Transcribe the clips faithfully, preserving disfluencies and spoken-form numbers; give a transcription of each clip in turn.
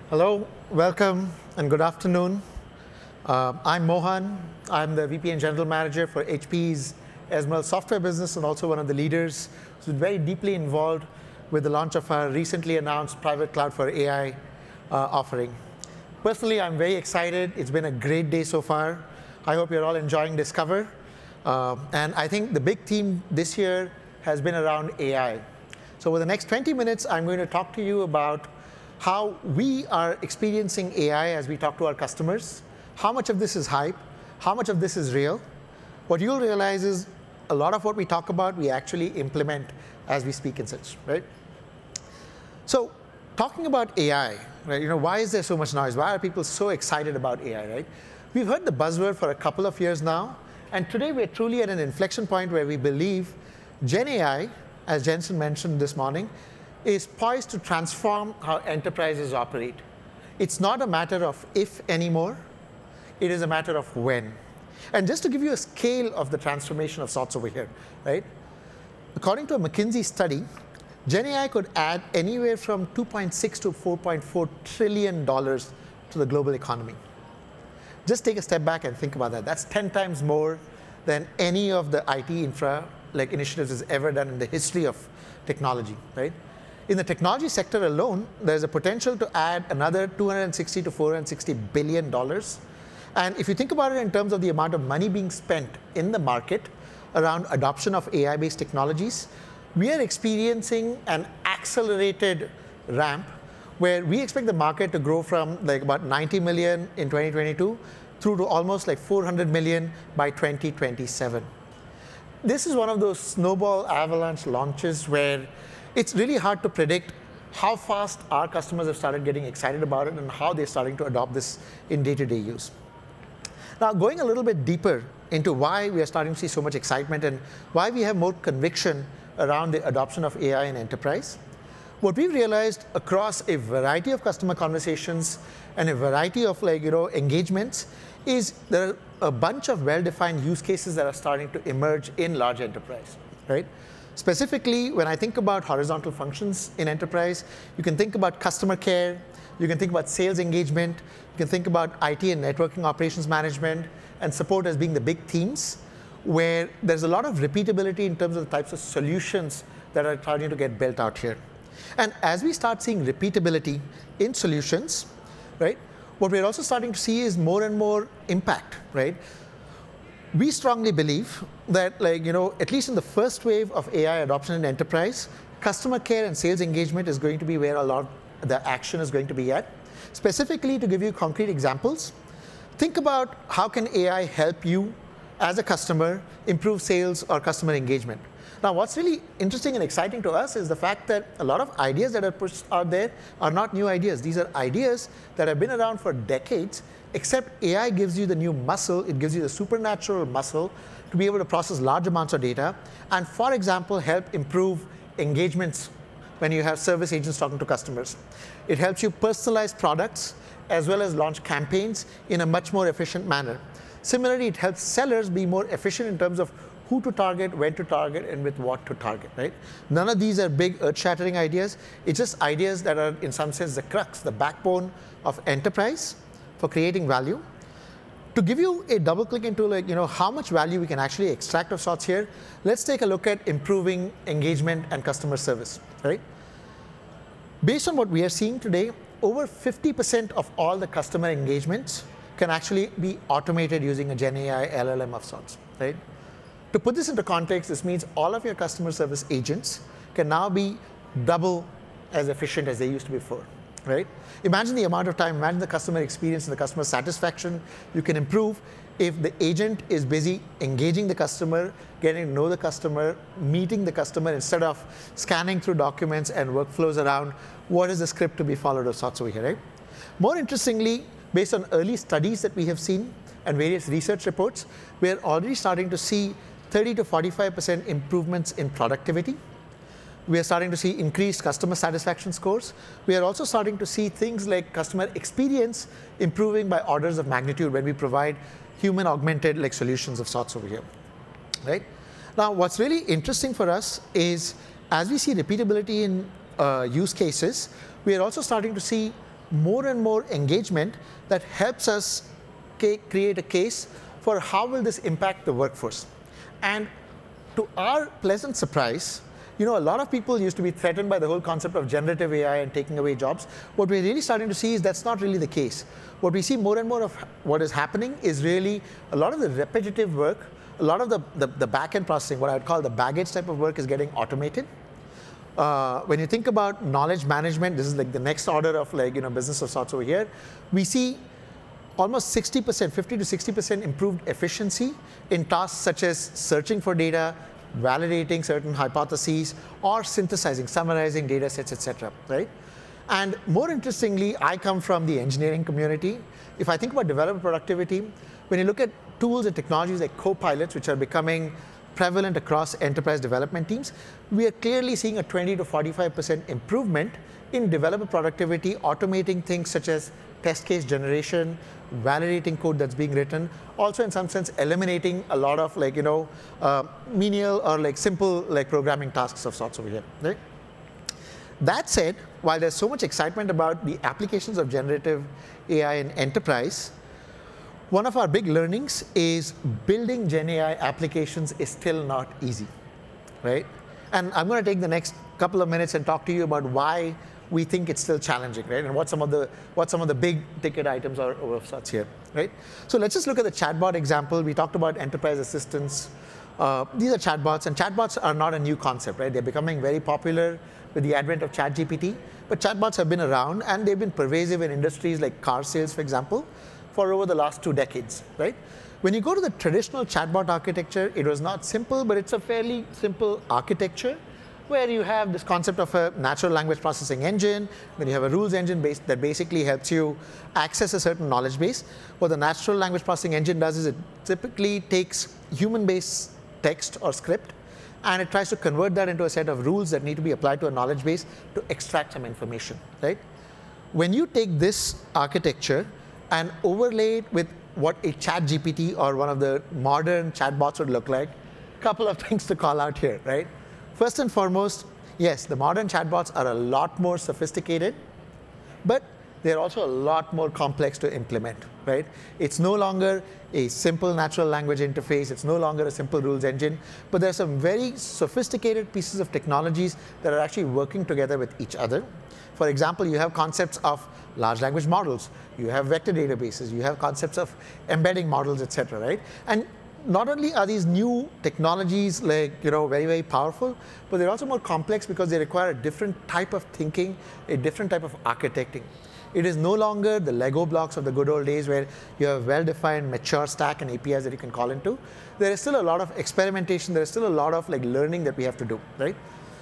Hello, welcome, and good afternoon. Uh, I'm Mohan. I'm the V P and General Manager for H P's Esmel software business and also one of the leaders who's been very deeply involved with the launch of our recently announced private cloud for A I uh, offering. Personally, I'm very excited. It's been a great day so far. I hope you're all enjoying Discover. Uh, and I think the big theme this year has been around A I. So over the next twenty minutes, I'm going to talk to you about how we are experiencing A I as we talk to our customers, how much of this is hype, how much of this is real. What you'll realize is a lot of what we talk about, we actually implement as we speak and such, right? So talking about A I, right? You know, why is there so much noise? Why are people so excited about A I, right? We've heard the buzzword for a couple of years now, and today we're truly at an inflection point where we believe Gen A I, as Jensen mentioned this morning, is poised to transform how enterprises operate. It's not a matter of if anymore, it is a matter of when. And just to give you a scale of the transformation of sorts over here, right? According to a McKinsey study, Gen A I could add anywhere from two point six to four point four trillion dollars to the global economy. Just take a step back and think about that. That's ten times more than any of the I T infra like initiatives has ever done in the history of technology, right? In the technology sector alone, there's a potential to add another two hundred sixty to four hundred sixty billion dollars. And if you think about it in terms of the amount of money being spent in the market around adoption of A I-based technologies, we are experiencing an accelerated ramp where we expect the market to grow from like about ninety million in twenty twenty-two through to almost like four hundred million by twenty twenty-seven. This is one of those snowball avalanche launches where it's really hard to predict how fast our customers have started getting excited about it and how they're starting to adopt this in day-to-day use. Now, going a little bit deeper into why we are starting to see so much excitement and why we have more conviction around the adoption of A I in enterprise, what we've realized across a variety of customer conversations and a variety of like, you know, engagements is there are a bunch of well-defined use cases that are starting to emerge in large enterprise, right? Specifically, when I think about horizontal functions in enterprise, you can think about customer care, you can think about sales engagement, you can think about I T and networking operations management, and support as being the big themes, where there's a lot of repeatability in terms of the types of solutions that are starting to get built out here. And as we start seeing repeatability in solutions, right, what we're also starting to see is more and more impact, right? We strongly believe that, like, you know, at least in the first wave of A I adoption in enterprise, customer care and sales engagement is going to be where a lot of the action is going to be at. Specifically, to give you concrete examples, think about how can A I help you as a customer improve sales or customer engagement. Now, what's really interesting and exciting to us is the fact that a lot of ideas that are pushed out there are not new ideas. These are ideas that have been around for decades, except A I gives you the new muscle. It gives you the supernatural muscle to be able to process large amounts of data and, for example, help improve engagements when you have service agents talking to customers. It helps you personalize products as well as launch campaigns in a much more efficient manner. Similarly, it helps sellers be more efficient in terms of who to target, when to target, and with what to target, right? None of these are big earth-shattering ideas. It's just ideas that are, in some sense, the crux, the backbone of enterprise for creating value. To give you a double click into like, you know, how much value we can actually extract of sorts here, let's take a look at improving engagement and customer service, right? Based on what we are seeing today, over fifty percent of all the customer engagements can actually be automated using a Gen A I L L M of sorts, right? To put this into context, this means all of your customer service agents can now be double as efficient as they used to be before, right? Imagine the amount of time, imagine the customer experience and the customer satisfaction you can improve if the agent is busy engaging the customer, getting to know the customer, meeting the customer instead of scanning through documents and workflows around what is the script to be followed of sorts over here, right? More interestingly, based on early studies that we have seen and various research reports, we are already starting to see thirty to forty-five percent improvements in productivity. We are starting to see increased customer satisfaction scores. We are also starting to see things like customer experience improving by orders of magnitude when we provide human augmented like solutions of sorts over here, right? Now, what's really interesting for us is as we see repeatability in uh, use cases, we are also starting to see more and more engagement that helps us create a case for how will this impact the workforce. And to our pleasant surprise, you know, a lot of people used to be threatened by the whole concept of generative A I and taking away jobs. What we're really starting to see is that's not really the case. What we see more and more of what is happening is really a lot of the repetitive work, a lot of the, the, the back-end processing, what I would call the baggage type of work, is getting automated. Uh, when you think about knowledge management, this is like the next order of like, you know, business of sorts over here. We see almost sixty percent, fifty to sixty percent improved efficiency in tasks such as searching for data, validating certain hypotheses, or synthesizing, summarizing data sets, et cetera, right? And more interestingly, I come from the engineering community. If I think about developer productivity, when you look at tools and technologies like co-pilots, which are becoming prevalent across enterprise development teams, we are clearly seeing a twenty to forty-five percent improvement in developer productivity, automating things such as test case generation, validating code that's being written, also in some sense eliminating a lot of like, you know, uh, menial or like simple like programming tasks of sorts over here, right? That said, while there's so much excitement about the applications of generative A I in enterprise, one of our big learnings is building Gen A I applications is still not easy, right? And I'm going to take the next couple of minutes and talk to you about why we think it's still challenging, right? And what some of the what some of the big ticket items are of sorts here, right? So let's just look at the chatbot example. We talked about enterprise assistants. Uh, these are chatbots, and chatbots are not a new concept, right? They're becoming very popular with the advent of ChatGPT. But chatbots have been around, and they've been pervasive in industries like car sales, for example, for over the last two decades, right? When you go to the traditional chatbot architecture, it was not simple, but it's a fairly simple architecture where you have this concept of a natural language processing engine, then you have a rules engine base that basically helps you access a certain knowledge base. What the natural language processing engine does is it typically takes human-based text or script, and it tries to convert that into a set of rules that need to be applied to a knowledge base to extract some information, right? When you take this architecture and overlay it with what a ChatGPT or one of the modern chatbots would look like, a couple of things to call out here, right? First and foremost, yes, the modern chatbots are a lot more sophisticated, but they're also a lot more complex to implement, right? It's no longer a simple natural language interface. It's no longer a simple rules engine, but there are some very sophisticated pieces of technologies that are actually working together with each other. For example, you have concepts of large language models. You have vector databases. You have concepts of embedding models, et cetera, right? And not only are these new technologies like, you know, very, very powerful, but they're also more complex because they require a different type of thinking, a different type of architecting. It is no longer the Lego blocks of the good old days where you have well-defined mature stack and A P Is that you can call into. There is still a lot of experimentation. There is still a lot of like learning that we have to do, right?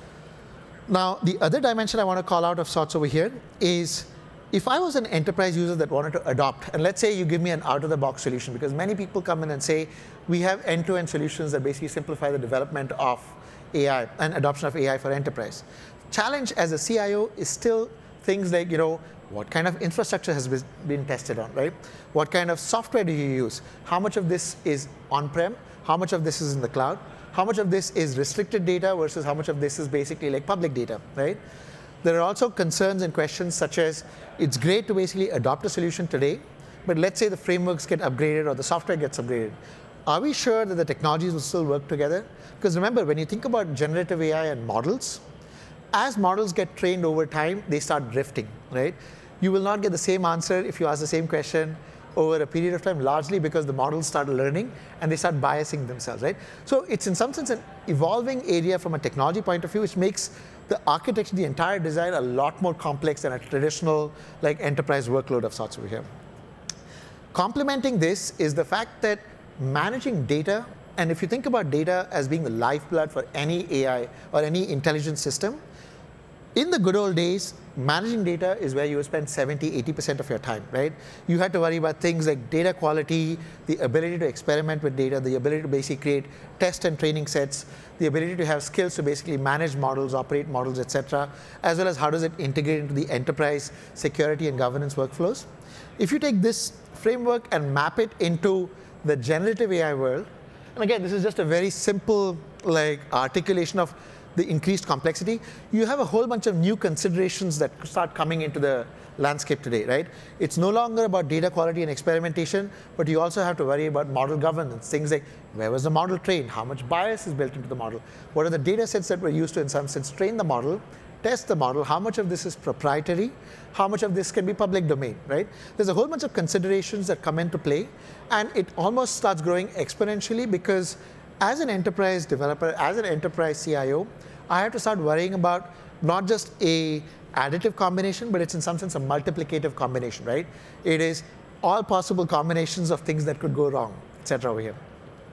Now, the other dimension I want to call out of sorts over here is if I was an enterprise user that wanted to adopt, and let's say you give me an out-of-the-box solution, because many people come in and say, we have end-to-end solutions that basically simplify the development of A I and adoption of A I for enterprise. Challenge as a C I O is still things like, you know, what kind of infrastructure has been tested on, right? What kind of software do you use? How much of this is on-prem? How much of this is in the cloud? How much of this is restricted data versus how much of this is basically like public data, right? There are also concerns and questions such as, it's great to basically adopt a solution today, but let's say the frameworks get upgraded or the software gets upgraded. Are we sure that the technologies will still work together? Because remember, when you think about generative A I and models, as models get trained over time, they start drifting, right? You will not get the same answer if you ask the same question over a period of time, largely because the models start learning and they start biasing themselves, right? So it's in some sense an evolving area from a technology point of view, which makes the architecture, the entire design, a lot more complex than a traditional like enterprise workload of sorts over here. Complementing this is the fact that managing data, and if you think about data as being the lifeblood for any A I or any intelligent system, in the good old days, managing data is where you would spend seventy, eighty percent of your time, right? You had to worry about things like data quality, the ability to experiment with data, the ability to basically create test and training sets, the ability to have skills to basically manage models, operate models, et cetera, as well as how does it integrate into the enterprise security and governance workflows. If you take this framework and map it into the generative A I world, and again, this is just a very simple like articulation of the increased complexity, you have a whole bunch of new considerations that start coming into the landscape today, right? It's no longer about data quality and experimentation, but you also have to worry about model governance. Things like, where was the model trained? How much bias is built into the model? What are the data sets that were used to, in some sense, train the model, test the model? How much of this is proprietary? How much of this can be public domain, right? There's a whole bunch of considerations that come into play, and it almost starts growing exponentially because as an enterprise developer, as an enterprise C I O, I have to start worrying about not just a additive combination, but it's in some sense a multiplicative combination, right? It is all possible combinations of things that could go wrong, et cetera over here.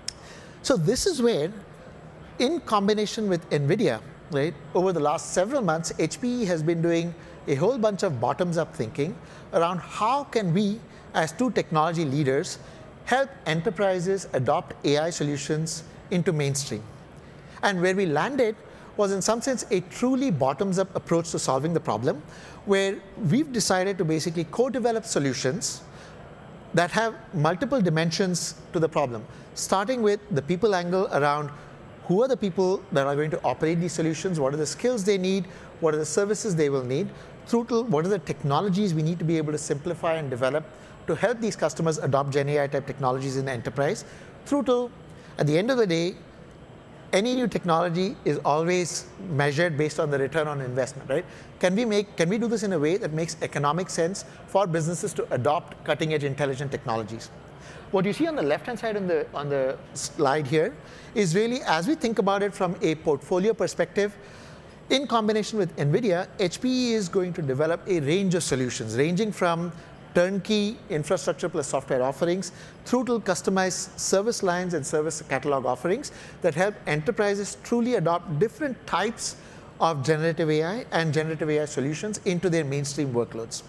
So this is where, in combination with NVIDIA, right, over the last several months, H P E has been doing a whole bunch of bottoms-up thinking around how can we, as two technology leaders, help enterprises adopt A I solutions into mainstream. And where we landed was in some sense a truly bottoms-up approach to solving the problem, where we've decided to basically co-develop solutions that have multiple dimensions to the problem, starting with the people angle around who are the people that are going to operate these solutions, what are the skills they need, what are the services they will need, through to what are the technologies we need to be able to simplify and develop to help these customers adopt Gen A I type technologies in the enterprise, through to, at the end of the day, any new technology is always measured based on the return on investment, right? Can we make, can we do this in a way that makes economic sense for businesses to adopt cutting-edge intelligent technologies? What you see on the left-hand side on the, on the slide here is really, as we think about it from a portfolio perspective, in combination with NVIDIA, H P E is going to develop a range of solutions, ranging from turnkey infrastructure plus software offerings through to customized service lines and service catalog offerings that help enterprises truly adopt different types of generative A I and generative A I solutions into their mainstream workloads.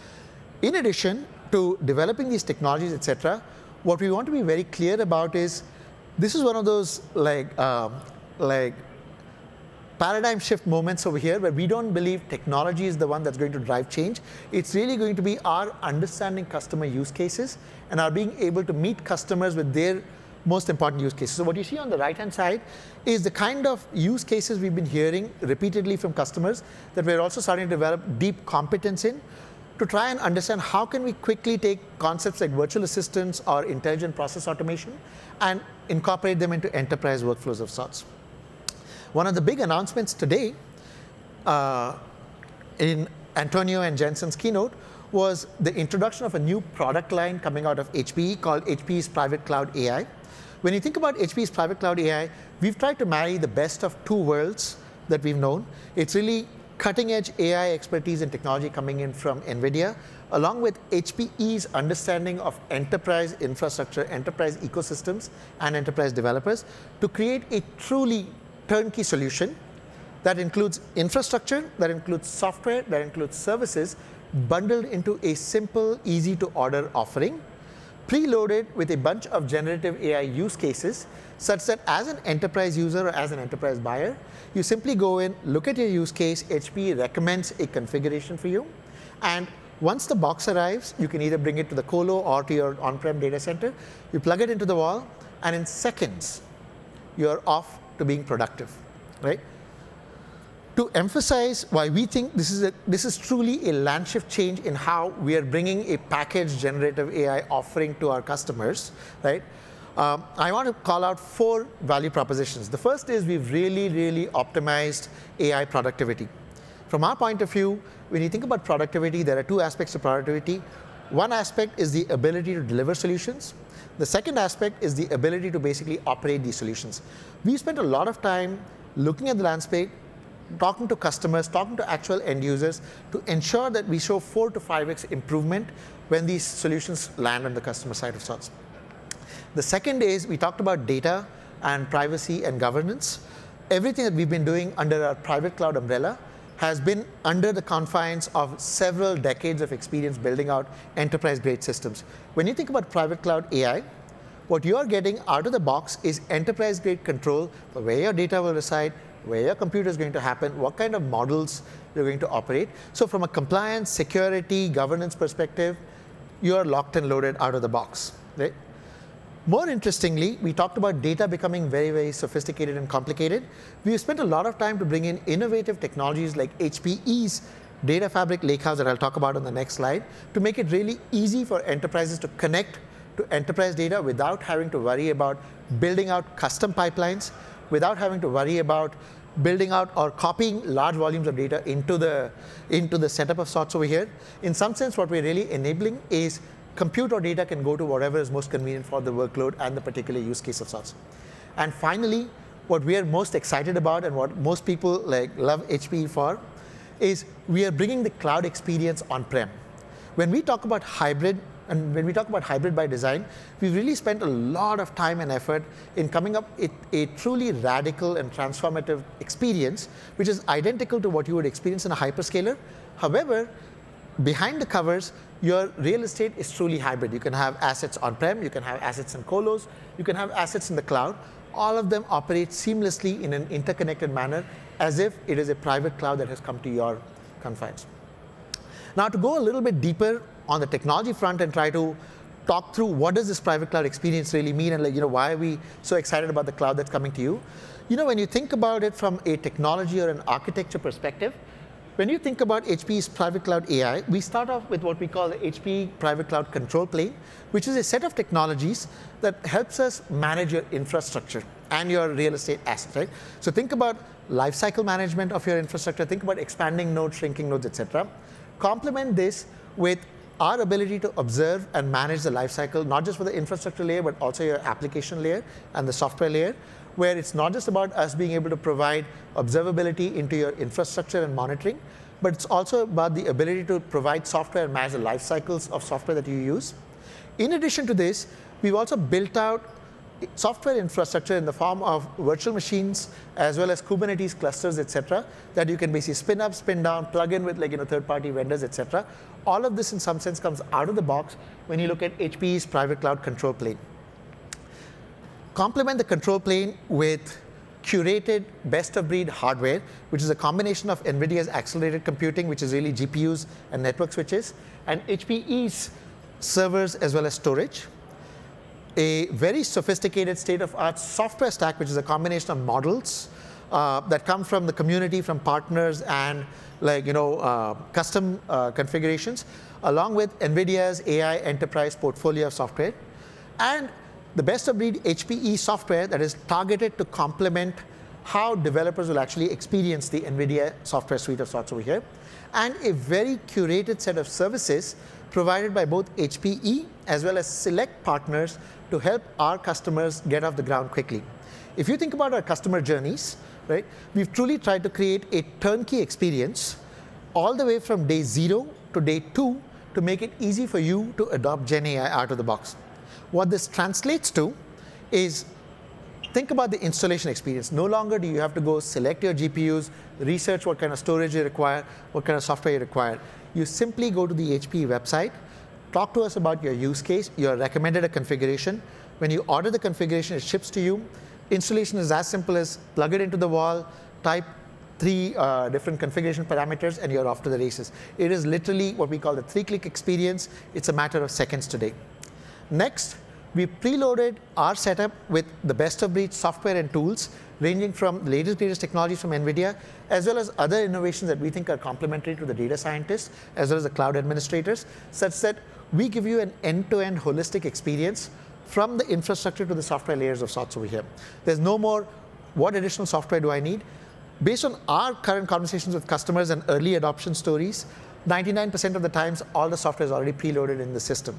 In addition to developing these technologies, et cetera, what we want to be very clear about is this is one of those like, uh, like paradigm shift moments over here where we don't believe technology is the one that's going to drive change. It's really going to be our understanding customer use cases and our being able to meet customers with their most important use cases. So what you see on the right-hand side is the kind of use cases we've been hearing repeatedly from customers that we're also starting to develop deep competence in to try and understand how can we quickly take concepts like virtual assistants or intelligent process automation and incorporate them into enterprise workflows of sorts. One of the big announcements today uh, in Antonio and Jensen's keynote was the introduction of a new product line coming out of H P E called H P E's Private Cloud A I. When you think about H P E's Private Cloud A I, we've tried to marry the best of two worlds that we've known. It's really cutting-edge A I expertise and technology coming in from NVIDIA, along with H P E's understanding of enterprise infrastructure, enterprise ecosystems, and enterprise developers to create a truly turnkey solution that includes infrastructure, that includes software, that includes services, bundled into a simple, easy-to-order offering, preloaded with a bunch of generative A I use cases, such that as an enterprise user or as an enterprise buyer, you simply go in, look at your use case, H P E recommends a configuration for you, and once the box arrives, you can either bring it to the colo or to your on-prem data center, you plug it into the wall, and in seconds, you're off to being productive, right? To emphasize why we think this is, a, this is truly a land shift change in how we are bringing a packaged generative A I offering to our customers, right? Um, I want to call out four value propositions. The first is we've really, really optimized A I productivity. From our point of view, when you think about productivity, there are two aspects to productivity. One aspect is the ability to deliver solutions. The second aspect is the ability to basically operate these solutions. We spent a lot of time looking at the landscape, talking to customers, talking to actual end users to ensure that we show four to five X improvement when these solutions land on the customer side of sorts. The second is we talked about data and privacy and governance. Everything that we've been doing under our private cloud umbrella has been under the confines of several decades of experience building out enterprise-grade systems. When you think about private cloud A I, what you're getting out of the box is enterprise-grade control for where your data will reside, where your computer is going to happen, what kind of models you're going to operate. So from a compliance, security, governance perspective, you're locked and loaded out of the box, right? More interestingly, we talked about data becoming very, very sophisticated and complicated. We've spent a lot of time to bring in innovative technologies like H P E's Data Fabric Lakehouse that I'll talk about on the next slide to make it really easy for enterprises to connect to enterprise data without having to worry about building out custom pipelines, without having to worry about building out or copying large volumes of data into the, into the setup of sorts over here. In some sense, what we're really enabling is compute or data can go to whatever is most convenient for the workload and the particular use case of sorts. And finally, what we are most excited about and what most people like love H P E for is we are bringing the cloud experience on-prem. When we talk about hybrid, and when we talk about hybrid by design, we've really spent a lot of time and effort in coming up with a truly radical and transformative experience, which is identical to what you would experience in a hyperscaler. However, behind the covers, your real estate is truly hybrid. You can have assets on-prem, you can have assets in colos, you can have assets in the cloud. All of them operate seamlessly in an interconnected manner as if it is a private cloud that has come to your confines. Now, to go a little bit deeper on the technology front and try to talk through what does this private cloud experience really mean and like, you know, why are we so excited about the cloud that's coming to you? You know, when you think about it from a technology or an architecture perspective, when you think about H P E's private cloud A I, we start off with what we call the H P E private cloud control plane, which is a set of technologies that helps us manage your infrastructure and your real estate assets, right? So think about lifecycle management of your infrastructure, think about expanding nodes, shrinking nodes, et cetera. Complement this with our ability to observe and manage the lifecycle, not just for the infrastructure layer, but also your application layer and the software layer, where it's not just about us being able to provide observability into your infrastructure and monitoring, but it's also about the ability to provide software and manage the life cycles of software that you use. In addition to this, we've also built out software infrastructure in the form of virtual machines, as well as Kubernetes clusters, et cetera, that you can basically spin up, spin down, plug in with like, you know, third-party vendors, et cetera. All of this, in some sense, comes out of the box when you look at H P E's private cloud control plane. Complement the control plane with curated best-of-breed hardware, which is a combination of NVIDIA's accelerated computing, which is really G P Us and network switches, and H P E's servers as well as storage. A very sophisticated state-of-art software stack, which is a combination of models uh, that come from the community, from partners, and like you know uh, custom uh, configurations, along with NVIDIA's A I enterprise portfolio of software, and the best-of-breed H P E software that is targeted to complement how developers will actually experience the NVIDIA software suite of sorts over here, and a very curated set of services provided by both H P E as well as select partners to help our customers get off the ground quickly. If you think about our customer journeys, right, we've truly tried to create a turnkey experience all the way from day zero to day two to make it easy for you to adopt Gen A I out of the box. What this translates to is, think about the installation experience. No longer do you have to go select your G P Us, research what kind of storage you require, what kind of software you require. You simply go to the H P E website, talk to us about your use case, you're recommended a configuration. When you order the configuration, it ships to you. Installation is as simple as plug it into the wall, type three uh, different configuration parameters, and you're off to the races. It is literally what we call the three-click experience. It's a matter of seconds today. Next, we preloaded our setup with the best-of-breed software and tools, ranging from the latest, greatest technologies from NVIDIA, as well as other innovations that we think are complementary to the data scientists, as well as the cloud administrators, such that we give you an end-to-end holistic experience from the infrastructure to the software layers of sorts over here. There's no more, what additional software do I need? Based on our current conversations with customers and early adoption stories, ninety-nine percent of the times, all the software is already preloaded in the system.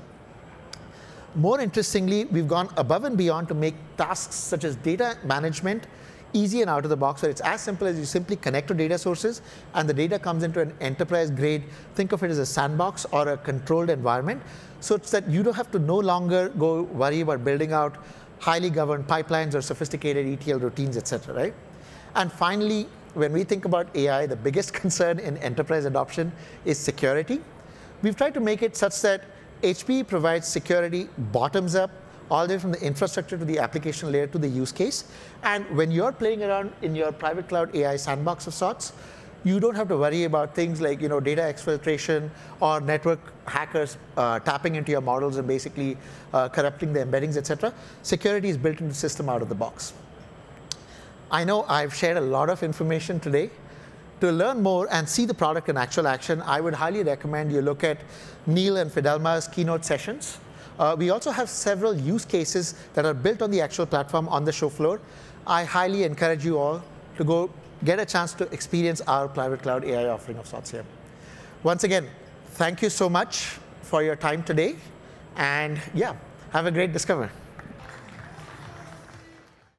More interestingly, we've gone above and beyond to make tasks such as data management easy and out of the box, where it's as simple as you simply connect to data sources and the data comes into an enterprise grade. Think of it as a sandbox or a controlled environment, so it's that you don't have to no longer go worry about building out highly governed pipelines or sophisticated E T L routines, et cetera, right? And finally, when we think about A I, the biggest concern in enterprise adoption is security. We've tried to make it such that H P E provides security bottoms up, all the way from the infrastructure to the application layer to the use case. And when you're playing around in your private cloud A I sandbox of sorts, you don't have to worry about things like you know, data exfiltration or network hackers uh, tapping into your models and basically uh, corrupting the embeddings, et cetera. Security is built into the system out of the box. I know I've shared a lot of information today. To learn more and see the product in actual action, I would highly recommend you look at Neil and Fidelma's keynote sessions. Uh, we also have several use cases that are built on the actual platform on the show floor. I highly encourage you all to go get a chance to experience our private cloud A I offering of sorts here. Once again, thank you so much for your time today. And yeah, have a great discover.